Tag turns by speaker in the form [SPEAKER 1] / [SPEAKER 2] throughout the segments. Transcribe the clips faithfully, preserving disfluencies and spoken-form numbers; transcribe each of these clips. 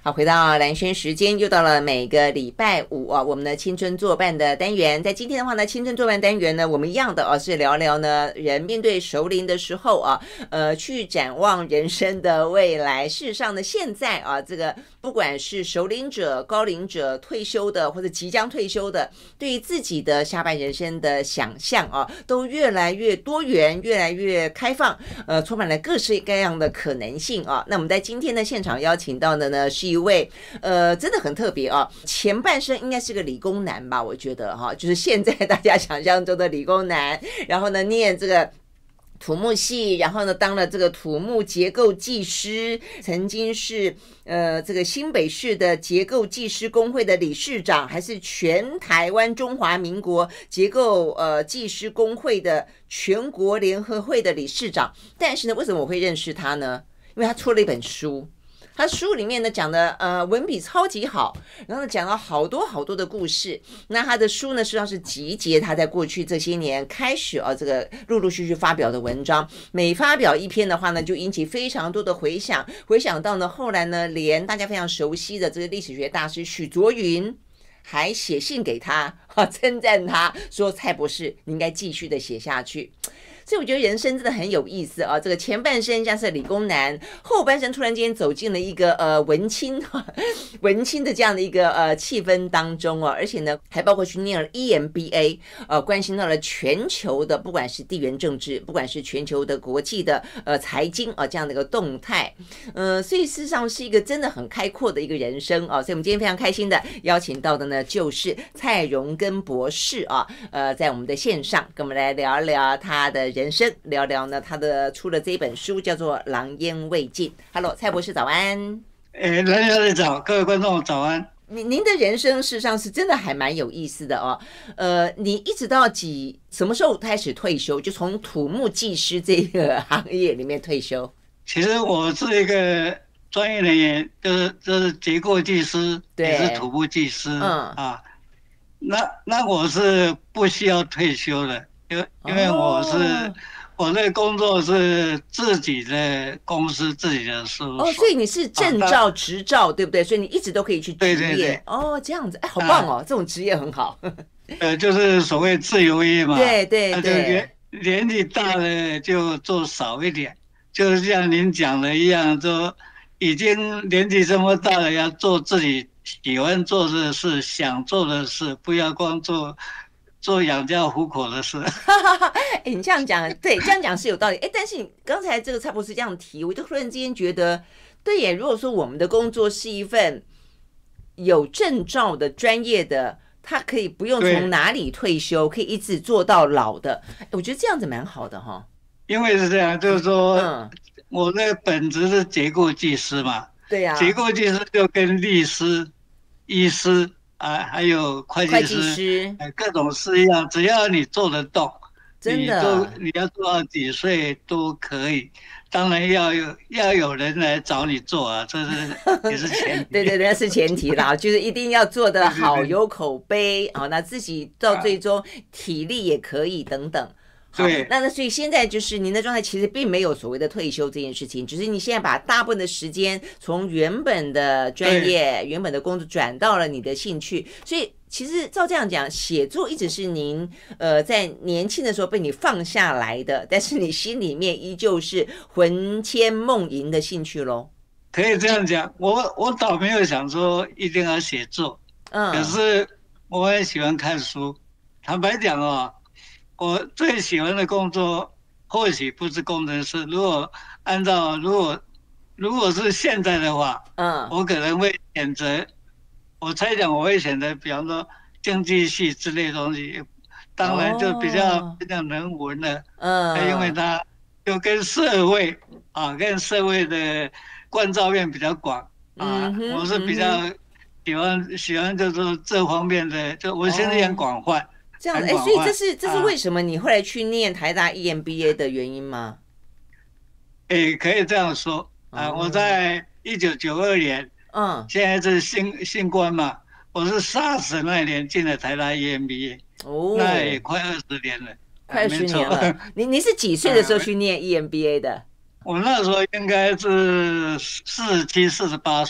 [SPEAKER 1] 好，回到蓝轩时间，又到了每个礼拜五啊，我们的青春作伴的单元。在今天的话呢，青春作伴单元呢，我们一样的啊，是聊聊呢人面对熟龄的时候啊，呃，去展望人生的未来。事实上呢，现在啊，这个不管是熟龄者、高龄者、退休的或者即将退休的，对于自己的下半人生的想象啊，都越来越多元，越来越开放，呃，充满了各式各样的可能性啊。那我们在今天的现场邀请到的呢，是一位呃，真的很特别啊！前半生应该是个理工男吧，我觉得哈，就是现在大家想象中的理工男。然后呢，念这个土木系，然后呢，当了这个土木结构技师，曾经是呃这个新北市的结构技师工会的理事长，还是全台湾中华民国结构呃技师工会的全国联合会的理事长。但是呢，为什么我会认识他呢？因为他出了一本书。他书里面呢讲的呃文笔超级好，然后呢讲了好多好多的故事。那他的书呢实际上是集结他在过去这些年开始啊这个陆陆续续发表的文章，每发表一篇的话呢就引起非常多的回响，回想到呢后来呢连大家非常熟悉的这个历史学大师许卓云还写信给他啊称赞他说蔡博士你应该继续的写下去。所以我觉得人生真的很有意思啊！这个前半生像是理工男，后半生突然间走进了一个呃文青文青的这样的一个呃气氛当中啊，而且呢还包括去念了 E M B A， 呃关心到了全球的不管是地缘政治，不管是全球的国际的呃财经啊这样的一个动态，呃所以事实上是一个真的很开阔的一个人生啊！所以我们今天非常开心的邀请到的呢就是蔡荣根博士啊，呃在我们的线上跟我们来聊聊他的人生，聊聊呢他的出了这一本书叫做《狼烟未尽》。Hello， 蔡博士早安。
[SPEAKER 2] 诶，蓝小姐早，各位观众早安。
[SPEAKER 1] 您您的人生事实上是真的还蛮有意思的哦。呃，你一直到几什么时候开始退休？就从土木技师这个行业里面退休？
[SPEAKER 2] 其实我是一个专业人员，就是就是结构技师，也是土木技师。嗯啊，那那我是不需要退休的。因为因为我是、哦、我的工作是自己的公司自己的事务所。
[SPEAKER 1] 哦，所以你是证照、啊、执照对不对？所以你一直都可以去职业。
[SPEAKER 2] 对对对。
[SPEAKER 1] 哦，这样子，哎，好棒哦，啊、这种职业很好。
[SPEAKER 2] 呃，就是所谓自由业嘛。
[SPEAKER 1] 对对对。
[SPEAKER 2] 年纪大了就做少一点，就像您讲的一样，就已经年纪这么大了，要做自己喜欢做的事、想做的事，不要光做。做养家糊口的事。
[SPEAKER 1] 哎，你这样讲，对，这样讲是有道理。哎，但是你刚才这个蔡博士这样提，我就突然之间觉得，对耶。如果说我们的工作是一份有证照的专业的，他可以不用从哪里退休，可以一直做到老的。我觉得这样子蛮好的哈。
[SPEAKER 2] 因为是这样，就是说，嗯、我的本职是结构技师嘛。
[SPEAKER 1] 对呀、啊。
[SPEAKER 2] 结构技师就跟律师、医师。啊，还有会计师，各种事一样，只要你做得动，
[SPEAKER 1] 真的，
[SPEAKER 2] 你都你要做到几岁都可以。当然要有要有人来找你做啊，这是也是前提。
[SPEAKER 1] 对对对，是前提啦，就是一定要做得好，对对对，有口碑啊，那自己到最终体力也可以等等。
[SPEAKER 2] 对，
[SPEAKER 1] 那那所以现在就是您的状态其实并没有所谓的退休这件事情，只是你现在把大部分的时间从原本的专业、原本的工作转到了你的兴趣，所以其实照这样讲，写作一直是您呃在年轻的时候被你放下来的，但是你心里面依旧是魂牵梦萦的兴趣咯。
[SPEAKER 2] 可以这样讲，我我倒没有想说一定要写作，嗯，可是我也喜欢看书。坦白讲哦。我最喜欢的工作或许不是工程师，如果按照如果如果是现在的话，嗯，我可能会选择，我猜想我会选择，比方说经济系之类的东西，当然就比较、哦、比较人文的，嗯，因为它就跟社会啊，跟社会的关照面比较广啊，嗯、我是比较喜欢、嗯、喜欢就是这方面的，就我现在很广泛。哦
[SPEAKER 1] 这样，哎，所以这是这是为什么你后来去念台大 E M B A 的原因吗？
[SPEAKER 2] 哎，可以这样说啊，我在一九九二年，嗯，现在是新新冠嘛，我是 SARS 那一年进了台大 E M B A， 哦，那也快二十年了，
[SPEAKER 1] 快二十年了。你你是几岁的时候去念 E M B A 的？
[SPEAKER 2] 我那时候应该是四十七、四十八岁。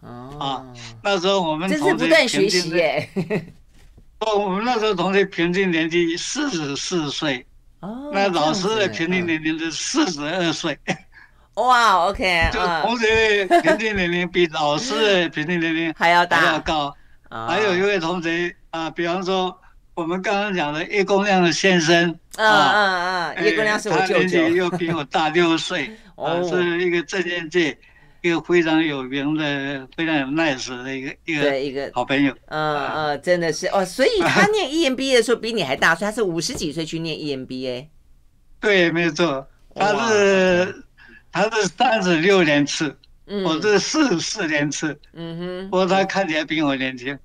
[SPEAKER 2] 哦，啊，那时候我们
[SPEAKER 1] 真是不断学习耶。
[SPEAKER 2] 哦，我们那时候同学平均年纪四十四岁，哦，那老师的平均年龄是四十二岁。
[SPEAKER 1] 哇 ，OK，
[SPEAKER 2] 就同学的平均年龄比老师的平均年龄
[SPEAKER 1] 还要大，
[SPEAKER 2] 还要高。还有一位同学啊，比方说我们刚刚讲的叶公亮的先生，
[SPEAKER 1] 嗯嗯嗯，叶公亮是我舅舅，他
[SPEAKER 2] 年纪又比我大六岁，啊，是一个政界界一个非常有名的、非常有 nice 的一个一个一个好朋友。
[SPEAKER 1] 嗯嗯，真的是哦，所以他念 E M B A 的时候比你还大，所以他是五十几岁去念 E M B A。
[SPEAKER 2] 对，没错，他是他是三十六年次。嗯、我是四十四年次，嗯哼，不过他看起来比我年轻。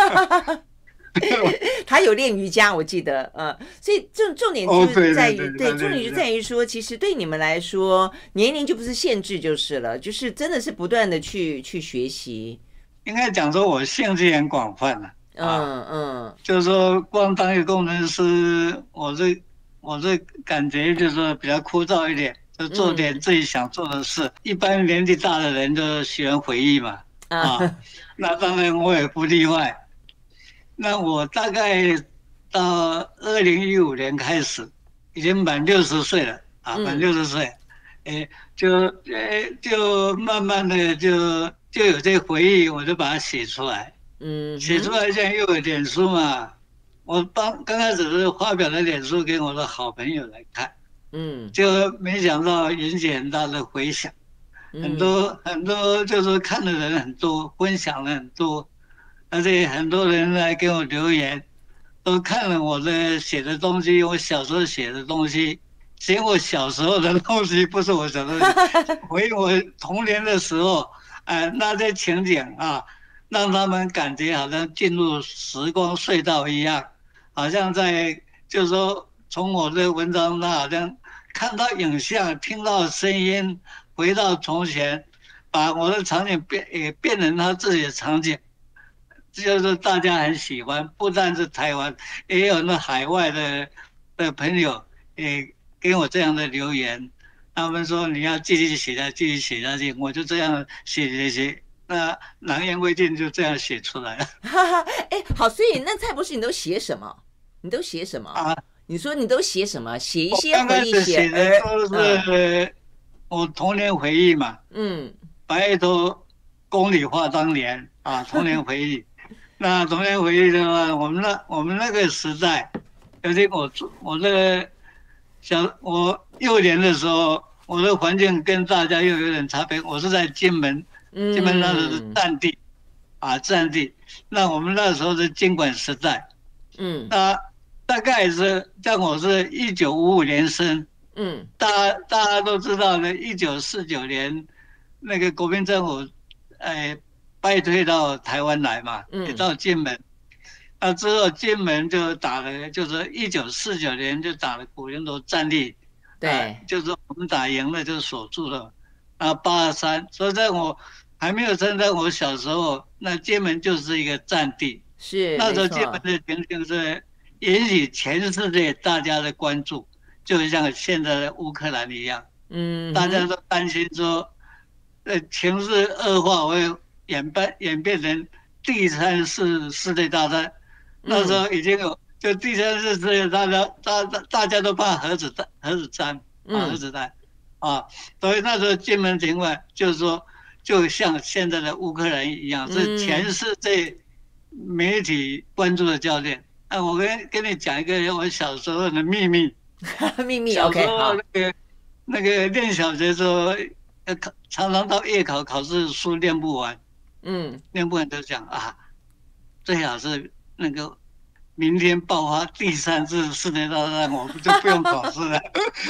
[SPEAKER 1] 他有练瑜伽，我记得，呃，所以重重点就是在于，哦、对, 对, 对，重点就在于说，其实对你们来说，年龄就不是限制就是了，就是真的是不断的去去学习。
[SPEAKER 2] 应该讲说，我兴趣很广泛了、啊，嗯嗯，就是说，光当一个工程师，我这我这感觉就是说比较枯燥一点。就做点自己想做的事，嗯、一般年纪大的人都喜欢回忆嘛，啊，啊那当然我也不例外。那我大概到二零一五年开始，已经满六十岁了啊，满六十岁，哎，就哎就慢慢的就就有这回忆，我就把它写出来，嗯，写出来现在又有脸书嘛，我刚刚开始是发表了脸书给我的好朋友来看。嗯，就没想到引起很大的回响，嗯、很多很多就是看的人很多，分享的很多，而且很多人来给我留言，都看了我的写的东西，我小时候写的东西，写我小时候的东西，不是我小时候，回我童年的时候，呃，那些情景啊，让他们感觉好像进入时光隧道一样，好像在就是说从我的文章他好像。看到影像，听到声音，回到从前，把我的场景变也变成他自己的场景，这就是大家很喜欢。不但是台湾，也有那海外的的朋友也给我这样的留言，他们说你要继续写下，继续写下去。我就这样写写写，那囊言未尽就这样写出来了。
[SPEAKER 1] 哈哈，哎，好，所以那蔡博士你都写什么？你都写什么啊？你说你都写什么？写一些回忆写
[SPEAKER 2] 的都是我童年回忆嘛。嗯，白头宫里话当年啊，童年回忆。那童年回忆的话，我们那我们那个时代，而且我我那个小我幼年的时候，我的环境跟大家又有点差别。我是在金门，金门那时候是战地，啊战地。那我们那时候是经管时代，嗯，那。大概是像我是一九五五年生，嗯，大家大家都知道呢，一九四九年那个国民政府，哎，败退到台湾来嘛，嗯，也到金门，那之后金门就打了，就是一九四九年就打了古宁头战役，
[SPEAKER 1] 对、呃，
[SPEAKER 2] 就是我们打赢了就守住了，啊八二三，所以在我还没有生在我小时候，那金门就是一个战地，
[SPEAKER 1] 是
[SPEAKER 2] 那时候金门的情形是。引起全世界大家的关注，就像现在的乌克兰一样，嗯，大家都担心说，呃，情势恶化会演变演变成第三次世界大战。那时候已经有，就第三次世界大战，大大大家都怕核子弹、核子弹啊，核子弹啊，所以那时候金门情况就是说，就像现在的乌克兰一样，是全世界媒体关注的焦点。啊，我跟跟你讲一个我小时候的秘密。
[SPEAKER 1] 秘密
[SPEAKER 2] OK 小时候那个那个练小学的时候，要考常常到夜考考试书练不完，嗯，练不完就讲啊，最好是那个明天爆发第三次世界大战，我们就不用考试了。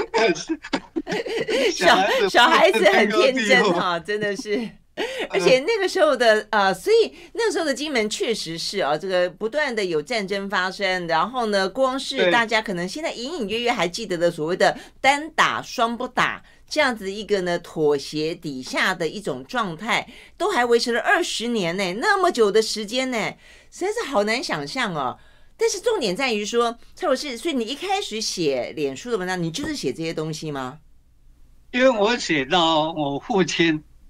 [SPEAKER 1] 小孩子小孩子很天真哈，真的是。而且那个时候的呃，所以那个时候的金门确实是啊，这个不断的有战争发生，然后呢，光是大家可能现在隐隐约约还记得的所谓的单打双不打这样子一个呢妥协底下的一种状态，都还维持了二十年呢，那么久的时间呢，实在是好难想象哦。但是重点在于说，蔡博士，所以你一开始写脸书的文章，你就是写这些东西吗？
[SPEAKER 2] 因为我写到我父亲。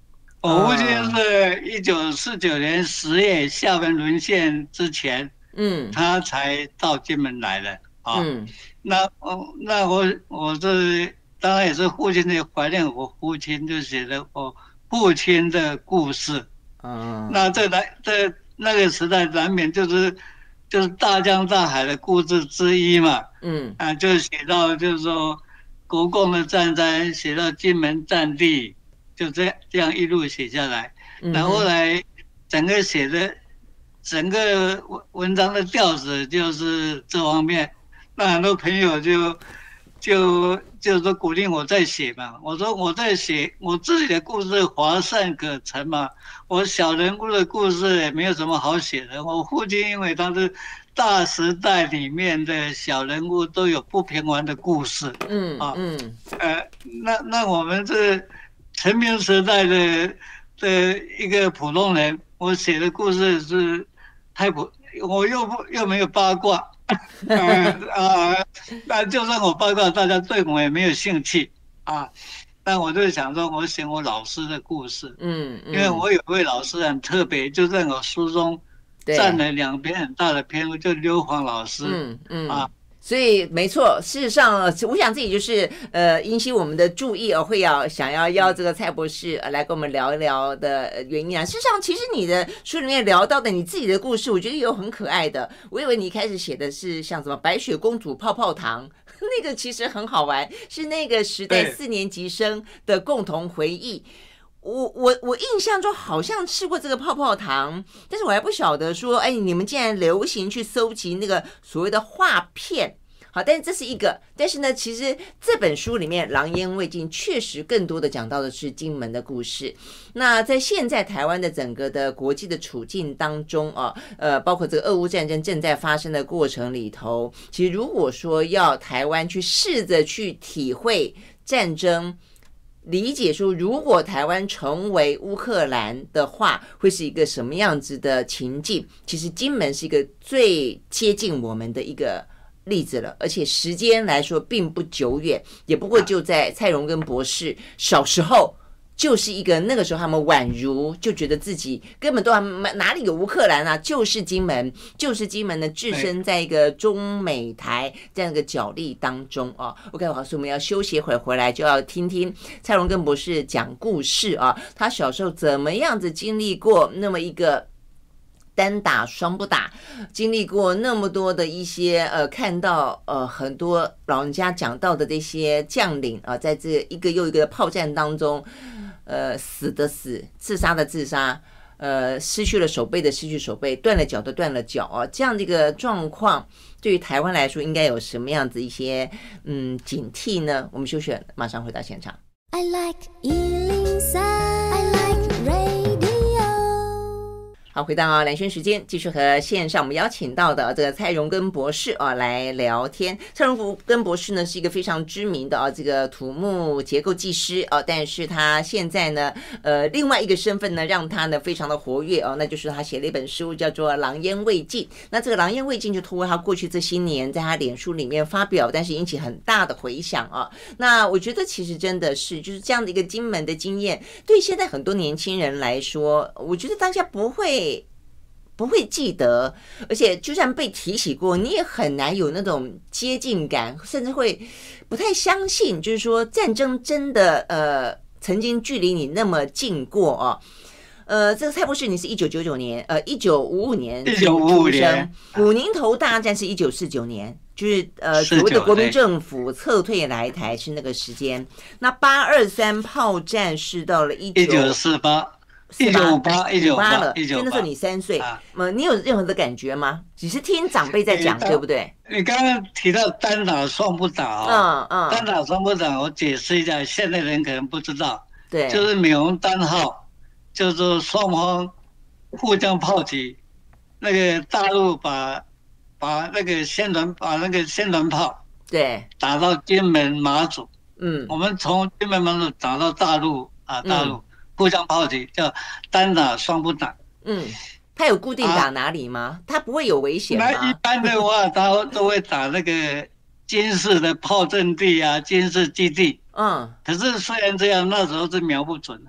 [SPEAKER 2] 我父亲是一九四九年十月厦门沦陷之前，嗯，他才到金门来的啊。嗯，那哦，那我我这当然也是父亲的怀念，我父亲就写了我父亲的故事。嗯，那这来这那个时代难免就是就是大江大海的故事之一嘛。嗯，啊，就写到就是说国共的战争，写到金门战地。就这样这样一路写下来，然后来整个写的整个文文章的调子就是这方面，那很多朋友就就就说鼓励我在写嘛，我说我在写我自己的故事乏善可陈嘛，我小人物的故事也没有什么好写的，我父亲因为他是大时代里面的小人物都有不平凡的故事，嗯啊嗯呃那那我们这。成平时代的的一个普通人，我写的故事是太普，我又不又没有八卦，呃啊，那就算我八卦，大家对我也没有兴趣啊。但我就想说，我写我老师的故事，嗯，嗯因为我有位老师很特别，就在我书中占了两篇很大的篇幅，就刘煌老师，嗯嗯啊。
[SPEAKER 1] 所以没错，事实上，我想自己就是呃引起我们的注意哦，会要想要邀这个蔡博士来跟我们聊一聊的原因啊。事实上，其实你的书里面聊到的你自己的故事，我觉得有很可爱的。我以为你一开始写的是像什么白雪公主泡泡糖，那个其实很好玩，是那个时代四年级生的共同回忆。我我我印象中好像吃过这个泡泡糖，但是我还不晓得说，哎，你们竟然流行去搜集那个所谓的画片，好，但是这是一个，但是呢，其实这本书里面《狼烟未尽》确实更多的讲到的是金门的故事。那在现在台湾的整个的国际的处境当中啊，呃，包括这个俄乌战争正在发生的过程里头，其实如果说要台湾去试着去体会战争。理解说，如果台湾成为乌克兰的话，会是一个什么样子的情境？其实金门是一个最接近我们的一个例子了，而且时间来说并不久远，也不过就在蔡荣根博士小时候。就是一个那个时候他们宛如就觉得自己根本都还哪里有乌克兰啊，就是金门，就是金门的置身在一个中美台这样一个角力当中啊。OK， 好，所以我们要休息一会儿，回来就要听听蔡荣根博士讲故事啊，他小时候怎么样子经历过那么一个单打双不打，经历过那么多的一些呃，看到呃很多老人家讲到的这些将领啊，在这一个又一个的炮战当中。呃，死的死，自杀的自杀，呃，失去了手背的失去手背，断了脚的断了脚啊，这样的一个状况，对于台湾来说，应该有什么样子一些嗯警惕呢？我们休息，马上回到现场。I like 一零三 I like radio。好，回到蓝轩时间，继续和线上我们邀请到的这个蔡荣根博士啊来聊天。蔡荣根博士呢是一个非常知名的啊这个土木结构技师啊，但是他现在呢呃另外一个身份呢让他呢非常的活跃哦，那就是他写了一本书叫做《狼烟未尽》。那这个《狼烟未尽》就透过他过去这些年在他脸书里面发表，但是引起很大的回响啊。那我觉得其实真的是就是这样的一个金门的经验，对现在很多年轻人来说，我觉得大家不会。不会记得，而且就算被提起过，你也很难有那种接近感，甚至会不太相信，就是说战争真的呃曾经距离你那么近过哦。呃，这个蔡博士，你是一九九九年，呃，一九五五年出生，古宁头大战是一九四九年，就是呃所谓的国民政府撤退来台是那个时间。那八二三炮战是到了一
[SPEAKER 2] 九四八。一九五八，一九五八
[SPEAKER 1] 了，就那时候你三岁，呃，你有任何的感觉吗？只是听长辈在讲，对不对？
[SPEAKER 2] 你刚刚提到单打双不打啊，嗯嗯，单打双不打，我解释一下，现在人可能不知道，
[SPEAKER 1] 对，
[SPEAKER 2] 就是美红单号，就是双方互相炮击，那个大陆把把那个先轮把那个先轮炮，
[SPEAKER 1] 对，
[SPEAKER 2] 打到金门马祖，嗯，我们从金门马祖打到大陆啊，大陆。嗯互相炮击叫单打双不打。
[SPEAKER 1] 嗯，他有固定打哪里吗？他、啊、不会有危险吗？
[SPEAKER 2] 那一般的话，他都会打那个军事的炮阵地啊、军事基地。嗯，可是虽然这样，那时候是瞄不准的。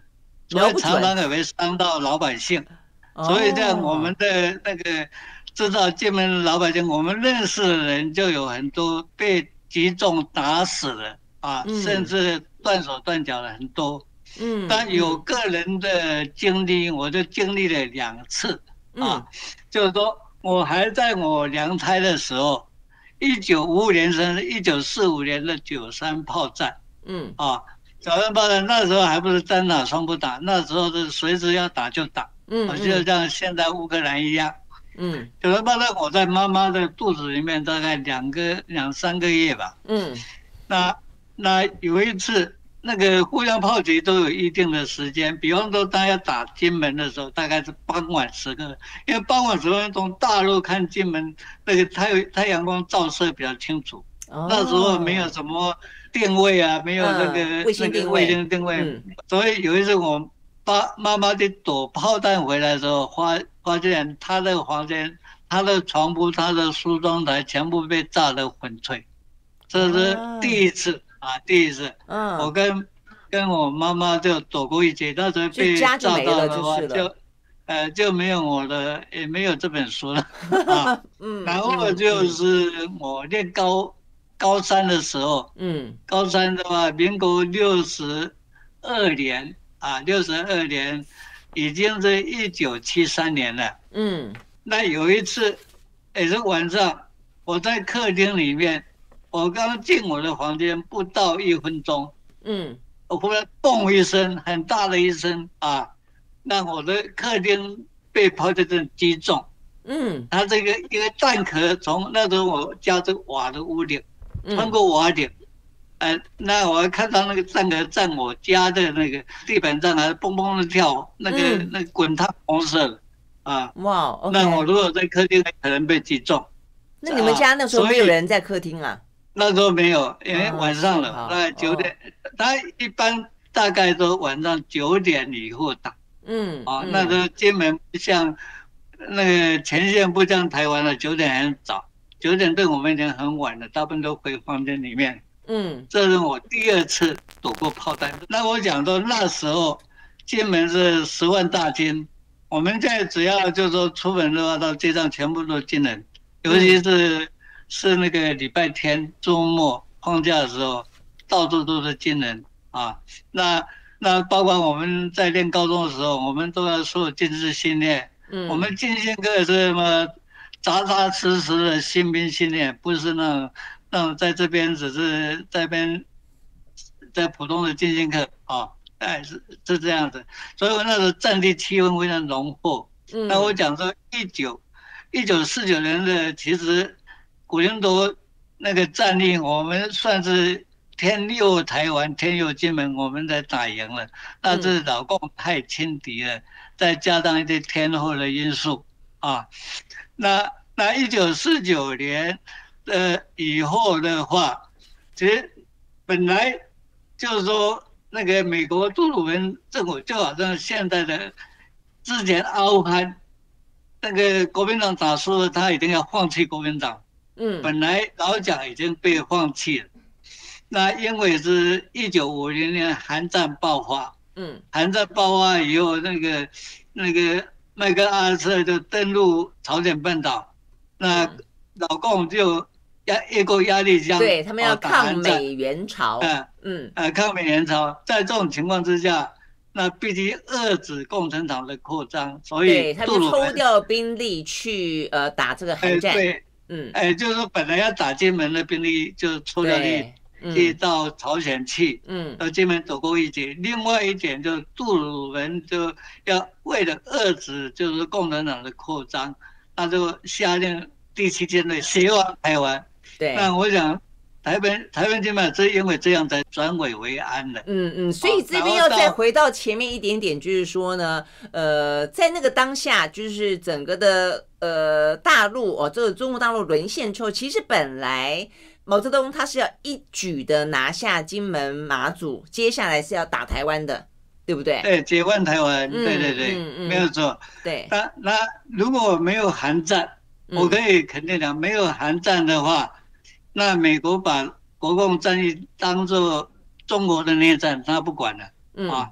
[SPEAKER 2] 所以常常也会伤到老百姓。所以这样我们的那个知道金门老百姓，我们认识的人就有很多被击中打死的啊，嗯、甚至断手断脚的很多。嗯，但有个人的经历，我就经历了两次啊，嗯、就是说我还在我娘胎的时候，一九五五年生，一九四五年的九三炮战。嗯啊，九三炮战那时候还不是单打双不打，那时候是随时要打就打。嗯，嗯就像现在乌克兰一样。嗯，九三炮战我在妈妈的肚子里面大概两个两三个月吧。嗯，那那有一次。那个互相炮击都有一定的时间，比方说大家打金门的时候，大概是傍晚时刻，因为傍晚时刻从大陆看金门，那个太太阳光照射比较清楚。哦、那时候没有什么定位啊，没有那个、嗯、那个卫星定位，嗯、所以有一次我爸妈妈在躲炮弹回来的时候，发发现他的房间、他的床铺、他的梳妆台全部被炸得粉碎，这是第一次。啊，第一次，嗯，我跟跟我妈妈就躲过一劫，那时候被炸到的话就，就呃就没有我的，也没有这本书了啊。嗯，然后就是我念高高三的时候，嗯，高三的话，民国六十二年啊，六十二年，已经是一九七三年了。嗯，那有一次也是晚上，我在客厅里面。我刚进我的房间不到一分钟，嗯，我忽然嘣一声，很大的一声啊，那我的客厅被炮弹击中，嗯，它这个一个弹壳从那时候我家这瓦的屋顶穿过瓦顶，嗯、呃，那我看到那个弹壳在我家的那个地板上还蹦蹦的跳，那个、嗯、那个滚烫红色的啊，哇、wow, okay ，那我如果在客厅可能被击中。
[SPEAKER 1] 那你们家那时候没有人在客厅啊？
[SPEAKER 2] 那时候没有，因为晚上了，大概九点，他一般大概都晚上九点以后打。嗯，啊，那时候金门不像那个前线不像台湾的九点很早，九点对我们已经很晚了，大部分都回房间里面。嗯，这是我第二次躲过炮弹。那我讲说那时候金门是十万大军，我们现在只要就是说出门的话，到街上全部都金人，尤其是、嗯。是那个礼拜天、周末放假的时候，到处都是军人啊。那那包括我们在练高中的时候，我们都要受军事训练。嗯，我们军训课是什么扎扎实实的新兵训练，不是那种那种在这边只是在这边在普通的军训课啊，哎是是这样子。所以我那时候战地气氛非常浓厚。嗯，那我讲说一九一九四九年的其实。古宁头那个战役，我们算是天佑台湾、天佑金门，我们才打赢了。那是老共太轻敌了，再加上一些天候的因素啊。那那一九四九年呃以后的话，其实本来就是说那个美国杜鲁门政府就好像现在的之前阿富汗那个国民党打输了，他一定要放弃国民党。嗯，本来老蒋已经被放弃了，那因为是一九五零年韩战爆发，嗯，韩战爆发以后，那个那个麦克阿瑟就登陆朝鲜半岛，那老共就压越过压力江，
[SPEAKER 1] 对他们要抗美援朝，嗯
[SPEAKER 2] 嗯，呃抗美援朝，在这种情况之下，那必须遏制共产党的扩张，所以
[SPEAKER 1] 他们抽调兵力去呃打这个韩战。
[SPEAKER 2] 对嗯，哎，就是说本来要打金门的兵力就抽调力去到朝鲜去，嗯，到金门走过一劫。另外一点就是杜鲁门就要为了遏制就是共产党的扩张，他就下令第七舰队协防台湾。对，那我想台湾台湾金门是因为这样才转危为安的。
[SPEAKER 1] 嗯嗯，所以这边要再回到前面一点点，就是说呢，呃，在那个当下，就是整个的呃大陆哦，这个中国大陆沦陷之后，其实本来毛泽东他是要一举的拿下金门、马祖，接下来是要打台湾的，对不对？
[SPEAKER 2] 对，解放台湾，嗯、对对对，嗯嗯、没有错。
[SPEAKER 1] 对，
[SPEAKER 2] 那那如果没有韩战，我可以肯定讲，没有韩战的话。那美国把国共战役当作中国的内战，他不管了、嗯、啊。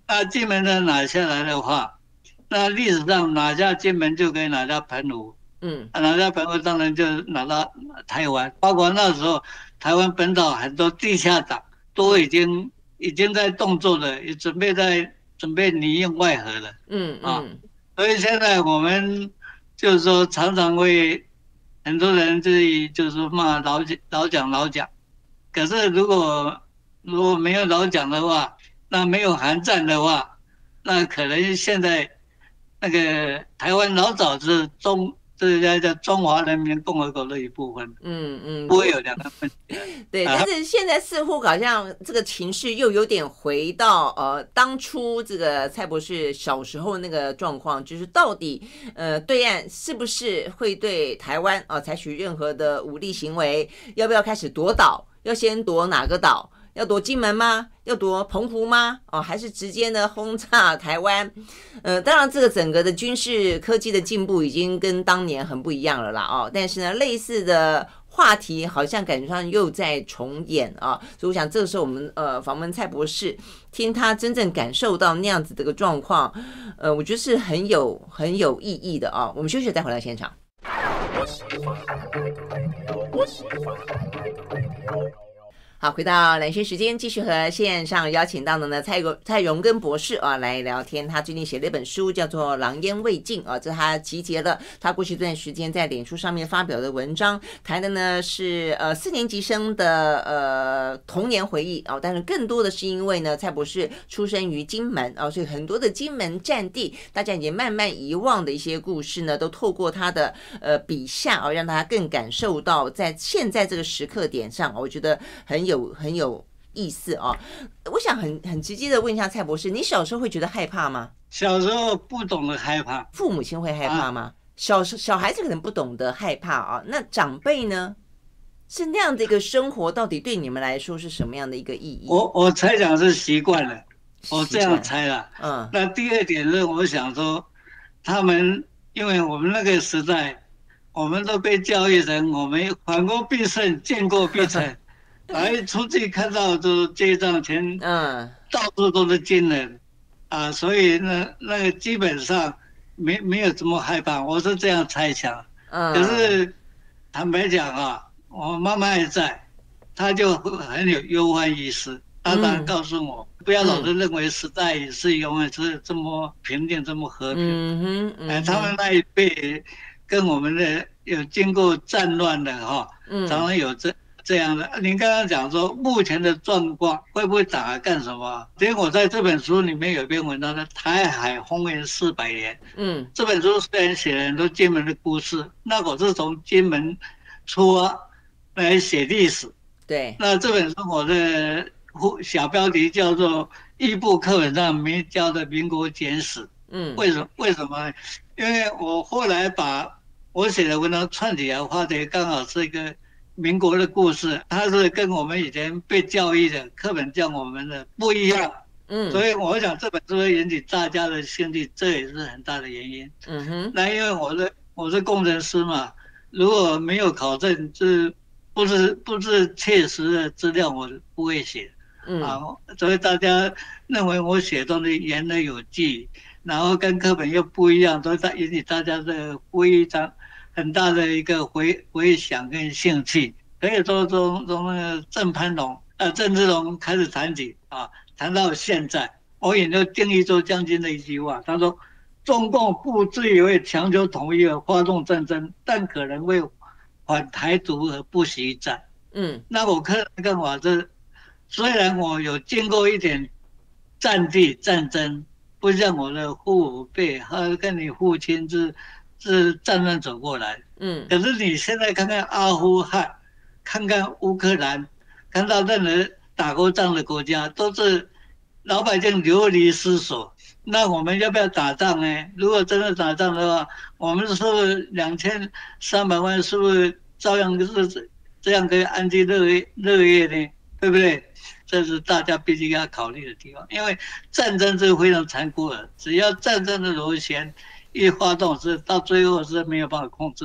[SPEAKER 2] 那金门的拿下来的话，那历史上拿下金门就可以拿下澎湖，嗯，拿下澎湖当然就拿到台湾，包括那时候台湾本岛很多地下党都已经已经在动作了，也准备在准备里应外合了，嗯嗯、啊，所以现在我们就是说常常会。很多人自己就是骂老蒋老蒋老蒋，可是如果如果没有老蒋的话，那没有韩战的话，那可能现在那个台湾老早是中这叫叫中华人民共和国的一部分，嗯嗯，不会有两个分歧。
[SPEAKER 1] 对，但是现在似乎好像这个情势又有点回到呃当初这个蔡博士小时候那个状况，就是到底呃对岸是不是会对台湾啊、呃、采取任何的武力行为，要不要开始夺岛，要先夺哪个岛？要夺金门吗？要夺澎湖吗？哦，还是直接呢轰炸台湾？呃，当然，这个整个的军事科技的进步已经跟当年很不一样了啦哦。但是呢，类似的话题好像感觉上又在重演啊。所以我想，这个时候我们呃访问蔡博士，听他真正感受到那样子的一个状况，呃，我觉得是很有很有意义的啊。我们休息再回到现场。好，回到蓝轩时间，继续和线上邀请到的呢蔡蔡荣根博士啊来聊天。他最近写了一本书，叫做《狼烟未尽》啊，这他集结了他过去这段时间在脸书上面发表的文章，谈的呢是呃四年级生的呃童年回忆啊，但是更多的是因为呢蔡博士出生于金门啊，所以很多的金门战地大家已经慢慢遗忘的一些故事呢，都透过他的呃笔下啊，让大家更感受到在现在这个时刻点上，我觉得很有。很有意思啊！我想很很直接的问一下蔡博士，你小时候会觉得害怕吗？
[SPEAKER 2] 小时候不懂得害怕，
[SPEAKER 1] 父母亲会害怕吗？啊、小小孩子可能不懂得害怕啊，那长辈呢？是那样的一个生活，到底对你们来说是什么样的一个意义？
[SPEAKER 2] 我我猜想是习惯了，我这样猜了。嗯，那第二点是我想说，他们因为我们那个时代，我们都被教育成我们反过必胜，见过必成。来出去看到就是街上前，嗯，到处都是金人，啊，所以呢，那个基本上没没有这么害怕，我是这样猜想。嗯，可是坦白讲啊，我妈妈还在，她就很有忧患意识，她当然告诉我，嗯、不要老是认为时代也是永远是这么平静、这么和平。嗯哼，嗯哼哎，他们那一辈跟我们的有经过战乱的哈，嗯，常常有这。这样的，您刚刚讲说目前的状况会不会打来干什么？因为我在这本书里面有一篇文章叫《台海风云四百年》。嗯，这本书虽然写了很多金门的故事，那我是从金门出发来写历史。对，那这本书我的小标题叫做《义部课本上没教的民国简史》。嗯，为什么？为什么？因为我后来把我写的文章串起来，画的刚好是一个。民国的故事，它是跟我们以前被教育的课本教我们的不一样，嗯，所以我想这本书会引起大家的兴趣，这也是很大的原因。嗯哼，那因为我是我是工程师嘛，如果没有考证，是不是不是切实的资料，我不会写。嗯啊，所以大家认为我写东西言而有据，然后跟课本又不一样，所以引起大家的非常。很大的一个回回响跟兴趣，可以说从从那个郑潘龙呃郑芝龙开始谈起啊，谈到现在，我引用丁义州将军的一句话，他说：“中共不至于为强求统一而发动战争，但可能为反台独而不惜战。”嗯，那我个人看法是，虽然我有经过一点战地战争，不像我的父辈，他跟你父亲是。是战乱走过来，嗯，可是你现在看看阿富汗，看看乌克兰，看到任何打过仗的国家，都是老百姓流离失所。那我们要不要打仗呢？如果真的打仗的话，我们是不是两千三百万，是不是照样是这样可以安居乐业乐业呢？对不对？这是大家必须要考虑的地方，因为战争是非常残酷的，只要战争的螺旋。一发动是到最后是没有办法控制。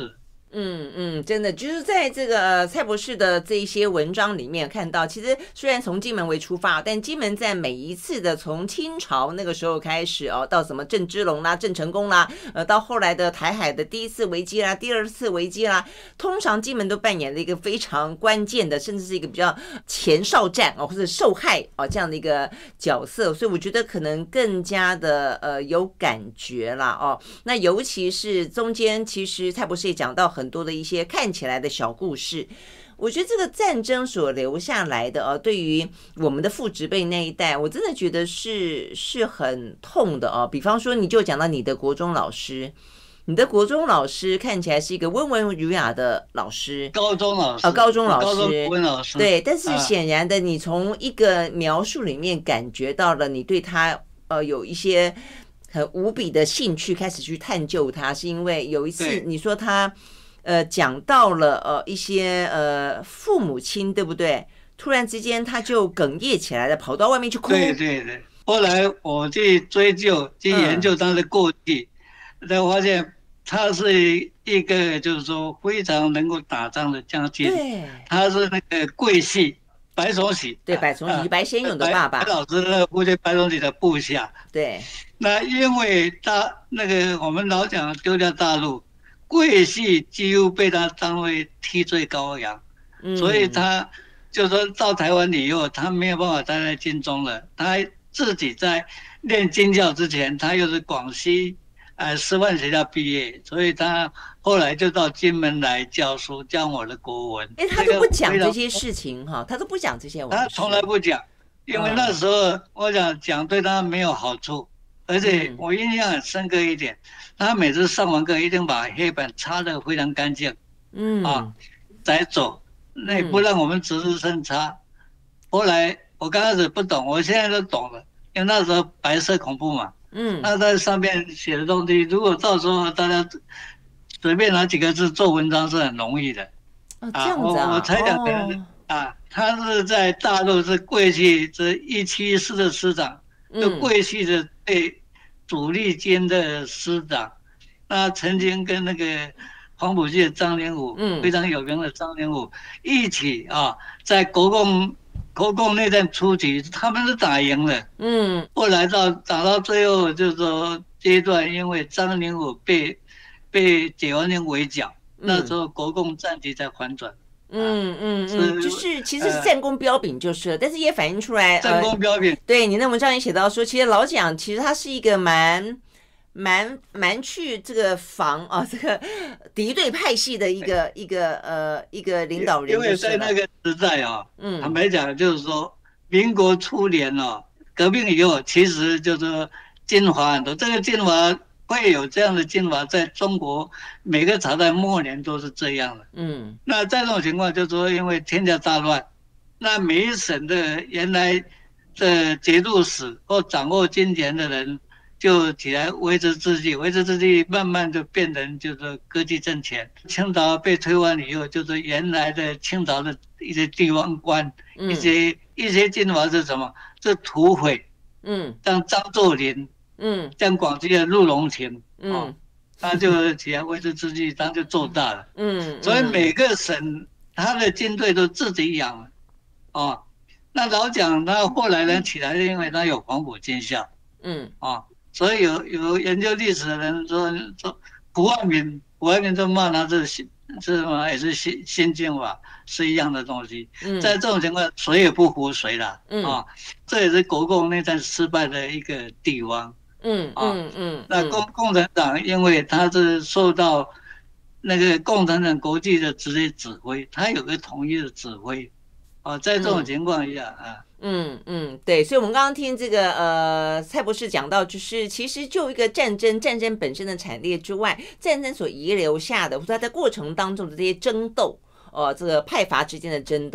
[SPEAKER 1] 嗯嗯，真的就是在这个、呃、蔡博士的这一些文章里面看到，其实虽然从金门为出发，但金门在每一次的从清朝那个时候开始哦，到什么郑芝龙啦、郑成功啦，呃，到后来的台海的第一次危机啦、第二次危机啦，通常金门都扮演了一个非常关键的，甚至是一个比较前哨战哦，或者受害哦这样的一个角色，所以我觉得可能更加的呃有感觉啦哦。那尤其是中间，其实蔡博士也讲到很。很多的一些看起来的小故事，我觉得这个战争所留下来的哦，对于我们的父执辈那一代，我真的觉得是是很痛的哦。比方说，你就讲到你的国中老师，你的国中老师看起来是一个温文儒雅的老师，
[SPEAKER 2] 高中老师，
[SPEAKER 1] 呃，高中老师，
[SPEAKER 2] 高中国文老师，
[SPEAKER 1] 对。但是显然的，你从一个描述里面感觉到了你对他呃有一些很无比的兴趣，开始去探究他，是因为有一次你说他。呃，讲到了呃一些呃父母亲，对不对？突然之间他就哽咽起来了，跑到外面去哭。
[SPEAKER 2] 对对对。后来我去追究、去研究他的过去，才、嗯、发现他是一个就是说非常能够打仗的将军。
[SPEAKER 1] 对，
[SPEAKER 2] 他是那个桂系白崇禧，
[SPEAKER 1] 对，白崇禧、呃、白先勇的爸爸，
[SPEAKER 2] 白老师的父亲白崇禧的部下。
[SPEAKER 1] 对。
[SPEAKER 2] 那因为大那个我们老讲丢掉大陆。桂系几乎被他当为替罪羔羊，嗯、所以他就说到台湾以后，他没有办法待在金钟了。他自己在念军校之前，他又是广西呃师范学校毕业，所以他后来就到金门来教书，教我的国文。
[SPEAKER 1] 哎、欸，他都不讲这些事情哈，他都不讲这些往事。
[SPEAKER 2] 他从来不讲，因为那时候我想讲对他没有好处。而且我印象很深刻一点，他每次上完课一定把黑板擦得非常干净，嗯啊，再走，那也不让我们值日生擦。嗯、后来我刚开始不懂，我现在都懂了，因为那时候白色恐怖嘛，嗯，那在上面写的东西，如果到时候大家随便拿几个字做文章是很容易的。
[SPEAKER 1] 哦，这样子啊，
[SPEAKER 2] 我我猜想可能、哦、啊，他是在大陆是桂系这一七师的师长，就桂系的对。主力军的师长，那曾经跟那个黄埔系的张灵甫，嗯，非常有名的张灵甫一起啊，在国共国共内战初期，他们是打赢了，嗯，后来到打到最后就是说阶段，因为张灵甫被被解放军围剿，嗯、那时候国共战局才反转。
[SPEAKER 1] 嗯嗯嗯，就是其实是战功彪炳就是了，呃、但是也反映出来
[SPEAKER 2] 战功彪炳。
[SPEAKER 1] 呃、对你的文章也写到说，其实老蒋其实他是一个蛮蛮蛮去这个防啊这个敌对派系的一个一个呃一个领导人。
[SPEAKER 2] 因为在那个时代啊，嗯，坦白讲就是说，民国初年啊，革命以后其实就是精华很多，这个精华。会有这样的精华，在中国每个朝代末年都是这样的。嗯，那在这种情况，就是说因为天下大乱，那每一省的原来的节度使或掌握金钱的人，就起来维持秩序，维持秩序，慢慢就变成就是割据政权。清朝被推翻以后，就是原来的清朝的一些地方官，嗯、一些一些精华是什么？是土匪，嗯，像张作霖。嗯，像广西的陆荣廷，嗯、哦，他就起来维持秩序，他就做大了，嗯，所以每个省他的军队都自己养，哦，那老蒋他后来呢起来，因为他有黄埔军校，嗯，哦，所以有有研究历史的人说说胡汉民，胡汉民就骂他是新是什么也是新新军法是一样的东西，嗯，在这种情况谁也不服谁了，嗯，啊、哦，这也是国共内战失败的一个地方。嗯嗯嗯，那共共产党因为他是受到那个共产党国际的直接指挥，他有个统一的指挥，啊，在这种情况下啊，
[SPEAKER 1] 嗯嗯，对，所以我们刚刚听这个呃蔡博士讲到，就是其实就一个战争，战争本身的惨烈之外，战争所遗留下的，或者它在过程当中的这些争斗。哦，这个派阀之间的争斗，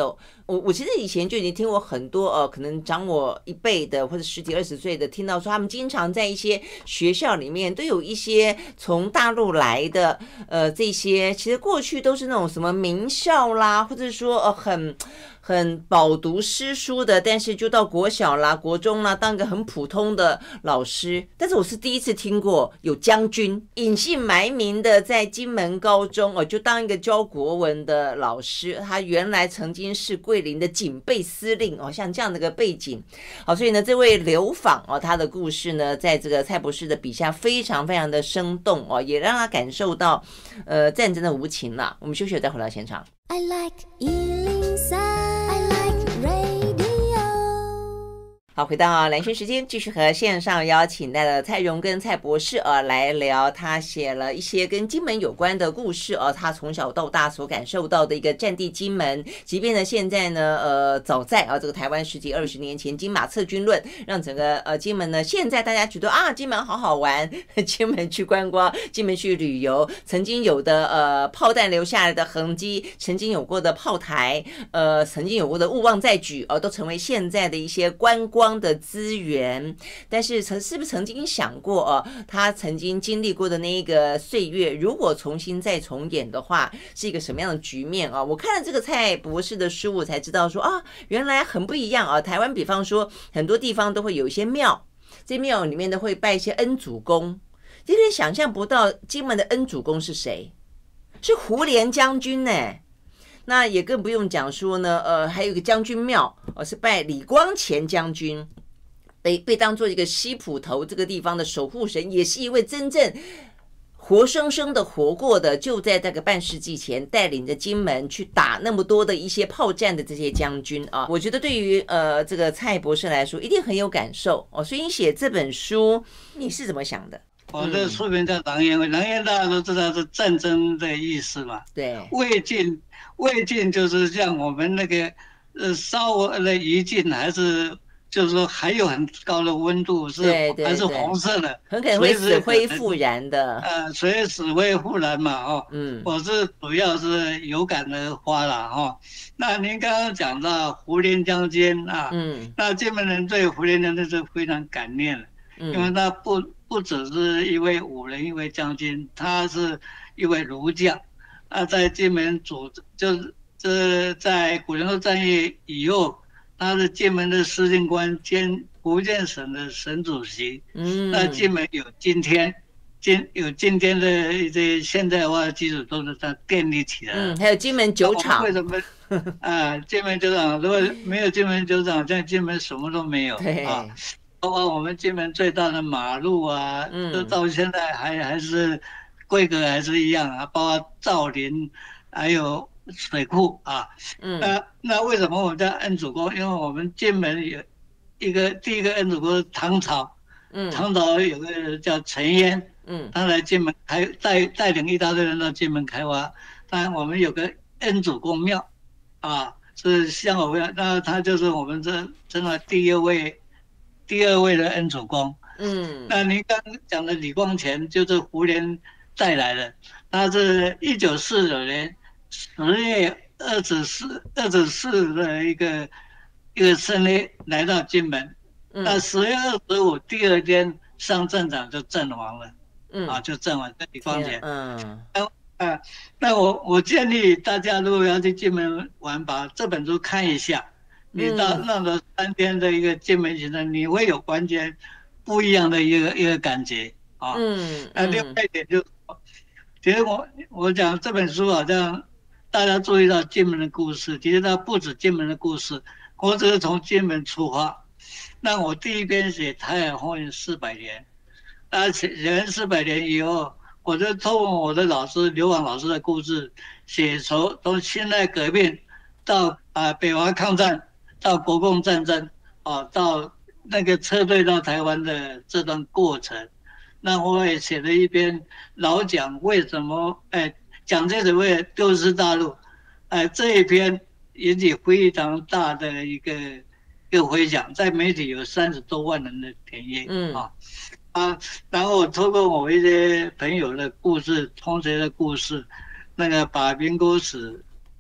[SPEAKER 1] 我我其实以前就已经听过很多呃，可能长我一辈的或者十几二十岁的，听到说他们经常在一些学校里面都有一些从大陆来的呃这些，其实过去都是那种什么名校啦，或者说呃很。很饱读诗书的，但是就到国小啦、国中啦，当一个很普通的老师。但是我是第一次听过有将军隐姓埋名的在金门高中哦，就当一个教国文的老师。他原来曾经是桂林的警备司令哦，像这样的一个背景。好，所以呢，这位刘访哦，他的故事呢，在这个蔡博士的笔下非常非常的生动哦，也让他感受到呃战争的无情啦。我们休息了再回到现场。I like 一零三 I like radio。 好，回到蓝轩时间，继续和线上邀请到了蔡荣跟蔡博士呃来聊他写了一些跟金门有关的故事呃他从小到大所感受到的一个战地金门，即便呢现在呢呃早在啊这个台湾十几二十年前金马策军论让整个呃金门呢现在大家觉得啊金门好好玩，金门去观光，金门去旅游，曾经有的呃炮弹留下来的痕迹，曾经有过的炮台呃曾经有过的勿忘再举呃都成为现在的一些观光的资源。但是曾是不是曾经想过哦，他曾经经历过的那一个岁月，如果重新再重演的话，是一个什么样的局面啊？我看了这个蔡博士的书，我才知道说啊，原来很不一样啊。台湾比方说很多地方都会有一些庙，这庙里面都会拜一些恩主公，有点想象不到金门的恩主公是谁，是胡琏将军呢。那也更不用讲说呢，呃，还有一个将军庙，呃，是拜李光前将军，被被当做一个西埔头这个地方的守护神，也是一位真正活生生的活过的，就在这个半世纪前带领着金门去打那么多的一些炮战的这些将军啊。我觉得对于呃这个蔡博士来说，一定很有感受哦。所以你写这本书，你是怎么想的？
[SPEAKER 2] 我的书名叫狼烟，狼烟大家都知道是战争的意思嘛。
[SPEAKER 1] 对，
[SPEAKER 2] 未尽，未尽就是像我们那个呃稍微的余烬，还是就是说还有很高的温度，是
[SPEAKER 1] 对对对，
[SPEAKER 2] 还是红色的，
[SPEAKER 1] 很可能会死灰复燃的。
[SPEAKER 2] 呃，随死灰复燃嘛，哦，
[SPEAKER 1] 嗯，
[SPEAKER 2] 我是主要是有感而发了哈、哦。那您刚刚讲到胡琏将军啊，嗯，那金门人对胡琏将军是非常感念的，嗯，因为他不。不只是一位武人，一位将军，他是一位儒将。啊，在金门主就是这在古仁头战役以后，他是金门的司令官兼福建省的省主席。嗯，那金门有今天，今有今天的一些现代化的基础都是他建立起来的。
[SPEAKER 1] 嗯，还有金门酒厂。
[SPEAKER 2] 为什么？啊，金门酒厂如果没有金门酒厂，像金门什么都没有。对啊。包括我们金门最大的马路啊，嗯，都到现在还还是规格还是一样啊，包括造林，还有水库啊，嗯，那那为什么我们叫恩主公？因为我们金门有一个第一个恩主公是唐朝，嗯，唐朝有个叫陈淹，嗯，他来金门开带带领一大堆人到金门开发，当然我们有个恩主公庙，啊，是香火庙，那他就是我们这真的第二位。第二位的恩主公，嗯，那您刚刚讲的李光前就是胡琏带来的，他是一九四九年十月二十四二十四的一个一个生日来到金门，嗯，那十月二十五第二天上战场就阵亡了，嗯，啊就阵亡在李光前，嗯，那啊那我我建议大家如果要去金门玩，把这本书看一下。你到那个三天的一个金门行程，你会有完全不一样的一个一个感觉啊。嗯，那另外一点就是，其实我我讲这本书好像大家注意到金门的故事，其实它不止金门的故事，我只是从金门出发。那我第一篇写台海风云四百年，那写完四百年以后，我就透过我的老师刘往老师的故事，写从从辛亥革命到啊、呃、北伐抗战。到国共战争啊，到那个撤退到台湾的这段过程，那我也写了一篇老蒋为什么哎蒋介石为了丢失大陆，哎这一篇引起非常大的一个一个回响，在媒体有三十多万人的点阅，嗯啊啊，然后我透过我一些朋友的故事、同学的故事，那个把民国史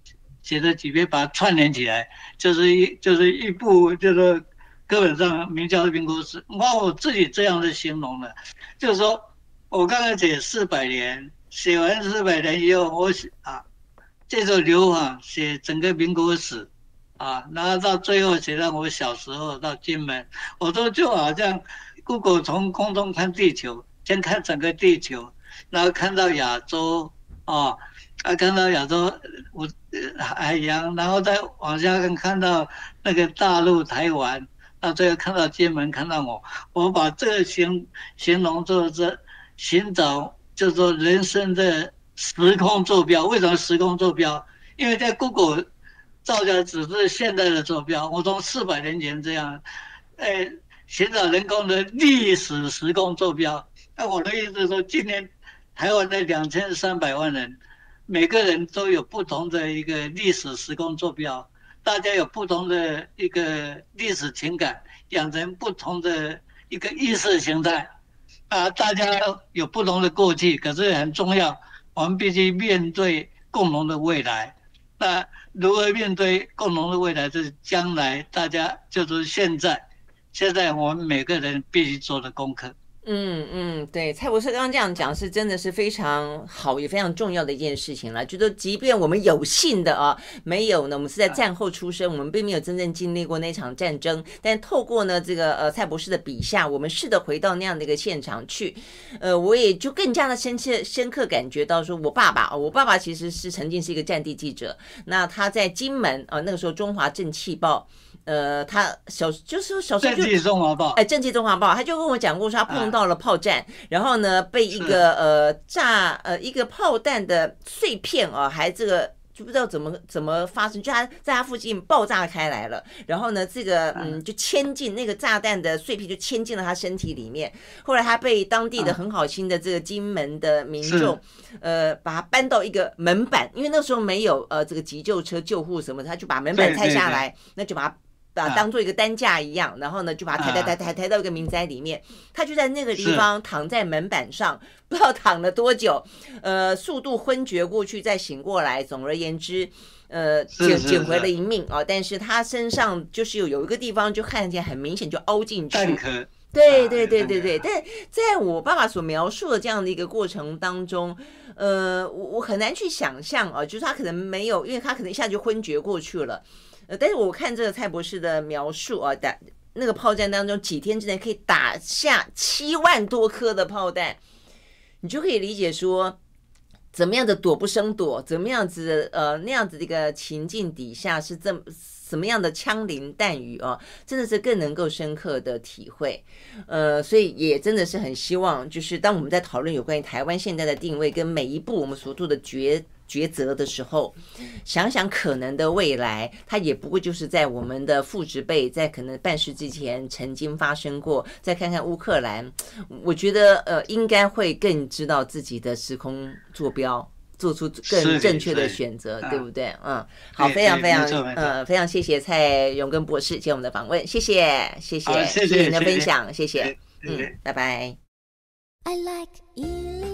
[SPEAKER 2] 写了几篇，把它串联起来，就是一就是一部，就是根本上名叫《民国史》。我我自己这样的形容的，就是说我刚才写四百年，写完四百年以后，我写啊，接着流亡写整个民国史。啊，然后到最后写到我小时候到金门，我都就好像 Google 从空中看地球，先看整个地球，然后看到亚洲，哦，啊，看到亚洲我海洋，然后再往下看看到那个大陆台湾，到最后看到金门，看到我，我把这个形形容做这寻找，就是说人生的时空坐标。为什么时空坐标？因为在 Google 造价只是现在的坐标，我从四百年前这样，呃，寻找人工的历史时空坐标。那我的意思是说，今年台湾的两千三百万人，每个人都有不同的一个历史时空坐标，大家有不同的一个历史情感，养成不同的一个意识形态，啊，大家有不同的过去，可是很重要，我们必须面对共同的未来。那如何面对共同的未来？就是将来大家就是现在，现在我们每个人必须做的功课。
[SPEAKER 1] 嗯嗯，对，蔡博士刚刚这样讲是真的是非常好也非常重要的一件事情了。就说即便我们有幸的啊，没有呢，我们是在战后出生，我们并没有真正经历过那场战争，但透过呢这个呃蔡博士的笔下，我们试着回到那样的一个现场去，呃，我也就更加的深切深刻感觉到说，我爸爸，我爸爸其实是曾经是一个战地记者，那他在金门啊、呃，那个时候中华正气报。呃，他小就是小时候就
[SPEAKER 2] 正气中华报，
[SPEAKER 1] 哎，正气中华报，他就跟我讲过说，他碰到了炮战，啊、然后呢，被一个呃炸呃一个炮弹的碎片啊，还这个就不知道怎么怎么发生，就他在他附近爆炸开来了，然后呢，这个嗯就牵进那个炸弹的碎片就牵进了他身体里面，后来他被当地的很好心的这个金门的民众，呃，把他搬到一个门板，因为那时候没有呃这个急救车救护什么，他就把门板拆下来，对对对，那就把他。把当做一个担架一样，然后呢，就把它抬抬抬抬抬到一个民宅里面。他就在那个地方躺在门板上，不知道躺了多久，呃，速度昏厥过去，再醒过来。总而言之，呃，捡捡回了一命啊、哦。但是他身上就是有有一个地方就看起来很明显就凹进去。对对对对对，但在我爸爸所描述的这样的一个过程当中，呃，我我很难去想象啊，就是他可能没有，因为他可能一下就昏厥过去了。呃，但是我看这个蔡博士的描述啊，打那个炮战当中几天之内可以打下七万多颗的炮弹，你就可以理解说，怎么样的躲不生躲，怎么样子呃那样子的一个情境底下是这么什么样的枪林弹雨啊，真的是更能够深刻的体会。呃，所以也真的是很希望，就是当我们在讨论有关于台湾现在的定位跟每一步我们所做的决。抉择的时候，想想可能的未来，它也不过就是在我们的父执辈在可能半世纪前曾经发生过。再看看乌克兰，我觉得呃应该会更知道自己的时空坐标，做出更正确的选择，对不对？嗯，好，非常非常呃非常谢谢蔡荣根博士接我们的访问，谢谢谢谢谢谢您的分享，谢谢，嗯，拜拜。I like